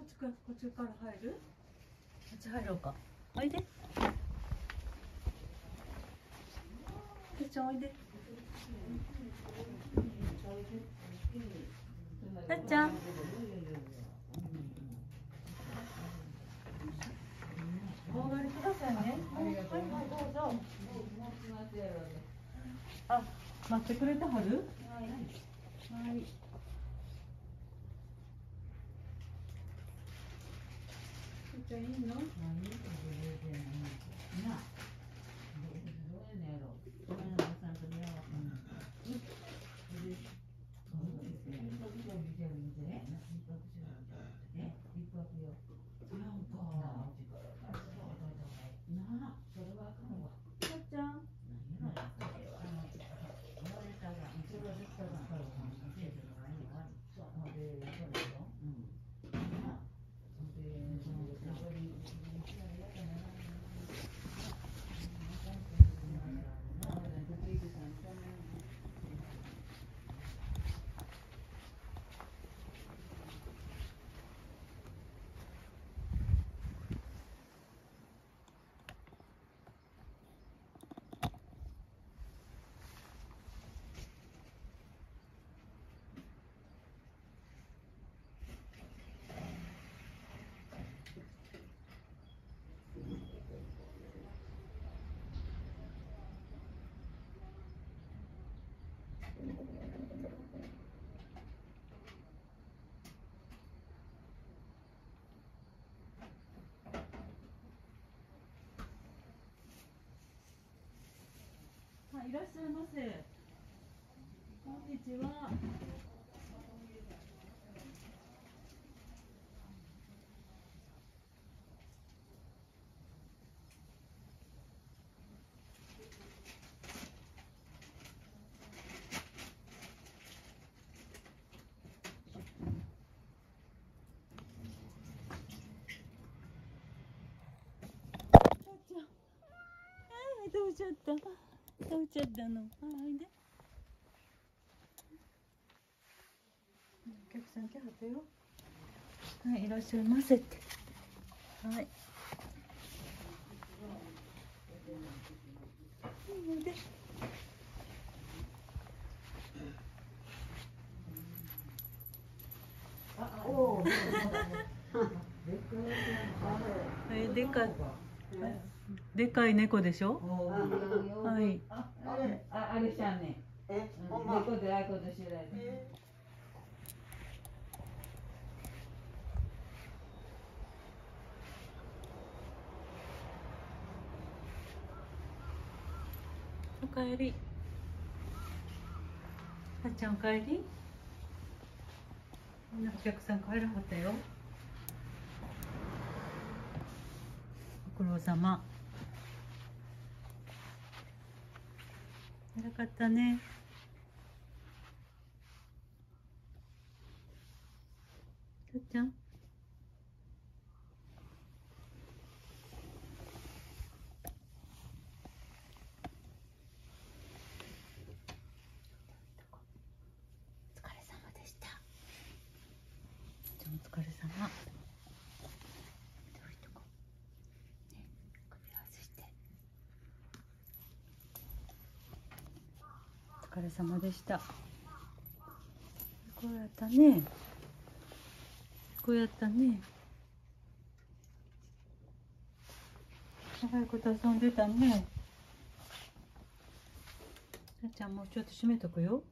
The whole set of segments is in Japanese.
っちから入る？こっち入ろうか。おいで。てっちゃんおいで。てっちゃん。お上がりくださいね。はいはい、どうぞ。あ、待ってくれたはる？はい。はい。じゃいいの？いらっしゃいませ。こんにちは。どうしちゃった。どうしちゃったの。おいで。お客さん来はったよ。はい、いらっしゃいませって。はい。おいで。でかい。でかい猫でしょ。はい。 あれしゃんね。猫であいこと知られて。 おかえり。あっちゃんおかえり。みんなお客さん帰らはったよ。ご苦労様。偉かったね。たっちゃん。お疲れ様でした。お疲れ様。お疲れ様でした。こうやったね。こうやったね。長いこと遊んでたね。たっちゃんもうちょっと閉めとくよ。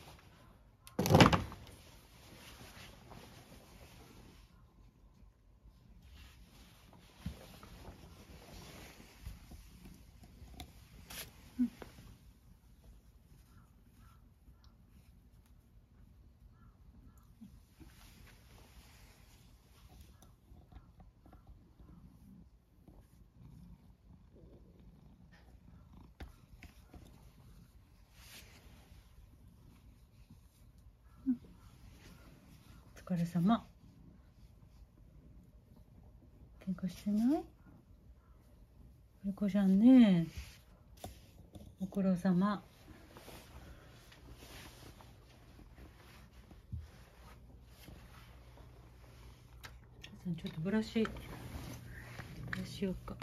お疲れ様。喧嘩してない？いい子じゃんね。ご苦労様。 さんちょっとブラシしようか。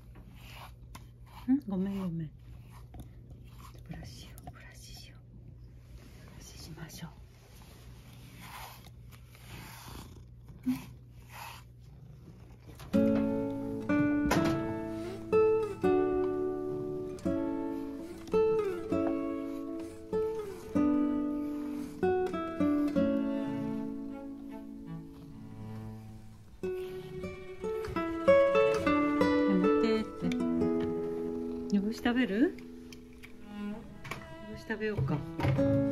ごめんごめん。ブラシしましょう。煮干し食べる？煮干し食べようか。